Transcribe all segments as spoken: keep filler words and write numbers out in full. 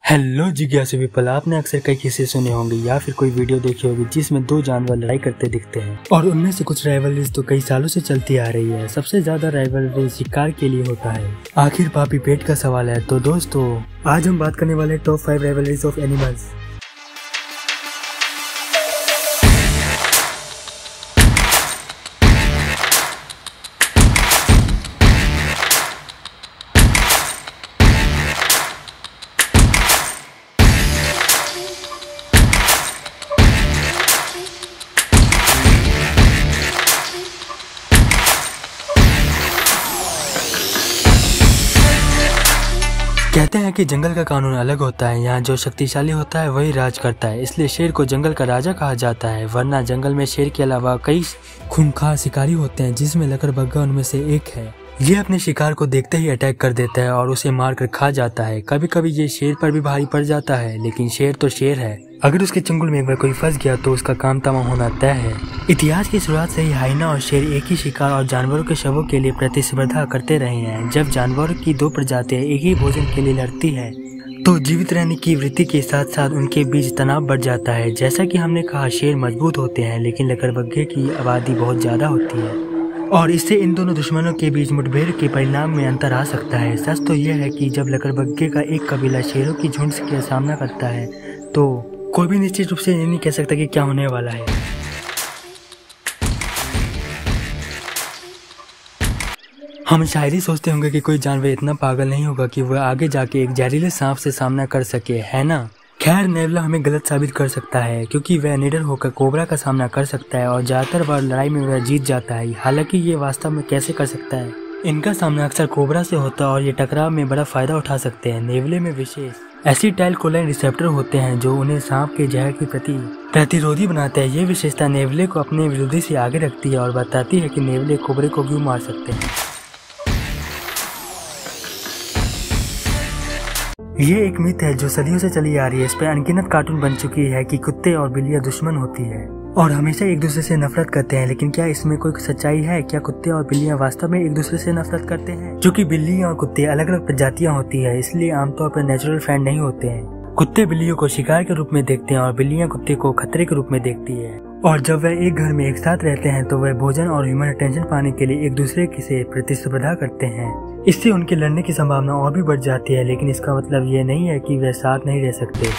Hello जिज्ञासु people, आपने अक्सर कई किस्से सुने होंगे या फिर कोई वीडियो देखी होगी जिसमें दो जानवर लड़ाई करते दिखते हैं और उनमें से कुछ राइवलरीज तो कई सालों से चलती आ रही है। सबसे ज्यादा राइवलरी शिकार के लिए होता है। आखिर पापी पेट का सवाल है। तो दोस्तों, आज हम बात करने वाले top five rivalries of animals. कहते हैं कि जंगल का कानून अलग होता है। यहाँ जो शक्तिशाली होता है वही राज करता है, इसलिए शेर को जंगल का राजा कहा जाता है। वरना जंगल में शेर के अलावा कई खूंखार शिकारी होते हैं, जिसमें लकड़बग्गा उनमें से एक है। ये अपने शिकार को देखते ही अटैक कर देता है और उसे मार कर खा जाता है। कभी कभी ये शेर पर भी भारी पड़ जाता है, लेकिन शेर तो शेर है। अगर उसके चंगुल में एक बार कोई फंस गया तो उसका काम तमाम होना तय है। इतिहास की शुरुआत से ही हाइना और शेर एक ही शिकार और जानवरों के शवों के लिए प्रतिस्पर्धा करते रहे हैं। जब जानवरों की दो प्रजातियां एक ही भोजन के लिए लड़ती है तो जीवित रहने की वृत्ति के साथ साथ उनके बीच तनाव बढ़ जाता है। जैसा कि हमने कहा, शेर मजबूत होते हैं लेकिन लकड़बग्गे की आबादी बहुत ज्यादा होती है और इससे इन दोनों दुश्मनों के बीच मुठभेड़ के परिणाम में अंतर आ सकता है। सच तो यह है कि जब लकड़बग्गे का एक कबीला शेरों की झुंड का सामना करता है तो कोई भी निश्चित रूप से ये नहीं कह सकता कि क्या होने वाला है। हम शायद ही सोचते होंगे कि कोई जानवर इतना पागल नहीं होगा कि वह आगे जाके एक जहरीले सांप से सामना कर सके, है ना? खैर, नेवला हमें गलत साबित कर सकता है क्योंकि वह निडर होकर कोबरा का सामना कर सकता है और ज्यादातर बार लड़ाई में वह जीत जाता है। हालांकि ये वास्तव में कैसे कर सकता है? इनका सामना अक्सर कोबरा से होता है और ये टकराव में बड़ा फायदा उठा सकते हैं। नेवले में विशेष एसिटाइल कोलाइन रिसेप्टर होते हैं जो उन्हें सांप के जहर के प्रति प्रतिरोधी बनाते हैं। ये विशेषता नेवले को अपने विरोधी से आगे रखती है और बताती है कि नेवले कोबरे को क्यों मार सकते हैं। ये एक मिथ है जो सदियों से चली आ रही है। इस पर अनगिनत कार्टून बन चुकी है कि कुत्ते और बिल्लियां दुश्मन होती है और हमेशा एक दूसरे से नफरत करते हैं। लेकिन क्या इसमें कोई सच्चाई है? क्या कुत्ते और बिल्लियां वास्तव में एक दूसरे से नफरत करते हैं? क्योंकि बिल्लियां और कुत्ते अलग अलग प्रजातियां होती है, इसलिए आमतौर पर नेचुरल फ्रेंड नहीं होते हैं। कुत्ते बिल्लियों को शिकार के रूप में देखते हैं और बिल्लियां कुत्ते को खतरे के रूप में देखती है। और जब वह एक घर में एक साथ रहते हैं तो वह भोजन और ह्यूमन अटेंशन पाने के लिए एक दूसरे से प्रतिस्पर्धा करते हैं। इससे उनके लड़ने की संभावना और भी बढ़ जाती है, लेकिन इसका मतलब ये नहीं है कि वह साथ नहीं रह सकते।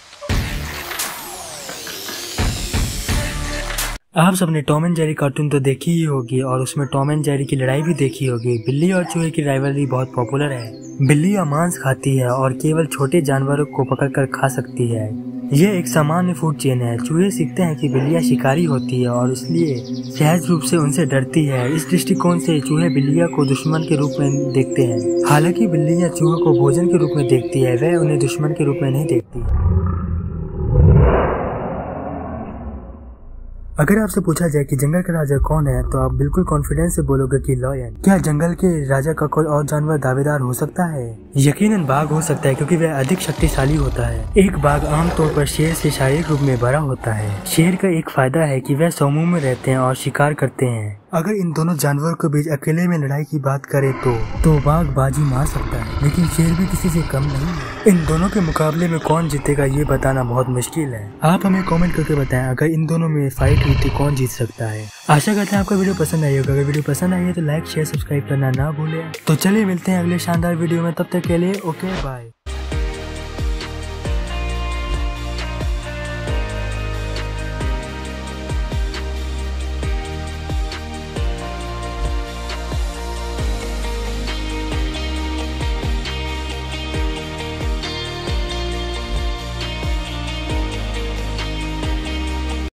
आप सबने टॉम एंड जेरी कार्टून तो देखी ही होगी और उसमें टॉम एंड जेरी की लड़ाई भी देखी होगी। बिल्ली और चूहे की राइवलरी बहुत पॉपुलर है। बिल्लियां मांस खाती है और केवल छोटे जानवरों को पकड़कर खा सकती है। यह एक सामान्य फूड चेन है। चूहे सीखते हैं कि बिल्लियां शिकारी होती है और इसलिए सहज रूप से उनसे डरती है। इस दृष्टिकोण से चूहे बिल्लियां को दुश्मन के रूप में देखते हैं। हालांकि बिल्लियां चूहों को भोजन के रूप में देखती है, वह उन्हें दुश्मन के रूप में नहीं देखती। अगर आपसे पूछा जाए कि जंगल का राजा कौन है तो आप बिल्कुल कॉन्फिडेंस से बोलोगे कि लायन। क्या जंगल के राजा का कोई और जानवर दावेदार हो सकता है? यकीनन बाघ हो सकता है क्योंकि वह अधिक शक्तिशाली होता है। एक बाघ आमतौर पर शेर से शारीरिक रूप में बड़ा होता है। शेर का एक फायदा है कि वह समूह में रहते हैं और शिकार करते हैं। अगर इन दोनों जानवरों के बीच अकेले में लड़ाई की बात करें तो तो बाघ बाजी मार सकता है, लेकिन शेर भी किसी से कम नहीं है। इन दोनों के मुकाबले में कौन जीतेगा ये बताना बहुत मुश्किल है। आप हमें कमेंट करके बताएं अगर इन दोनों में फाइट हुई तो कौन जीत सकता है। आशा करते हैं आपको वीडियो पसंद आई होगा। अगर वीडियो पसंद आई है तो लाइक शेयर सब्सक्राइब करना ना भूलें। तो चलिए मिलते हैं अगले शानदार वीडियो में, तब तक के लिए ओके बाय।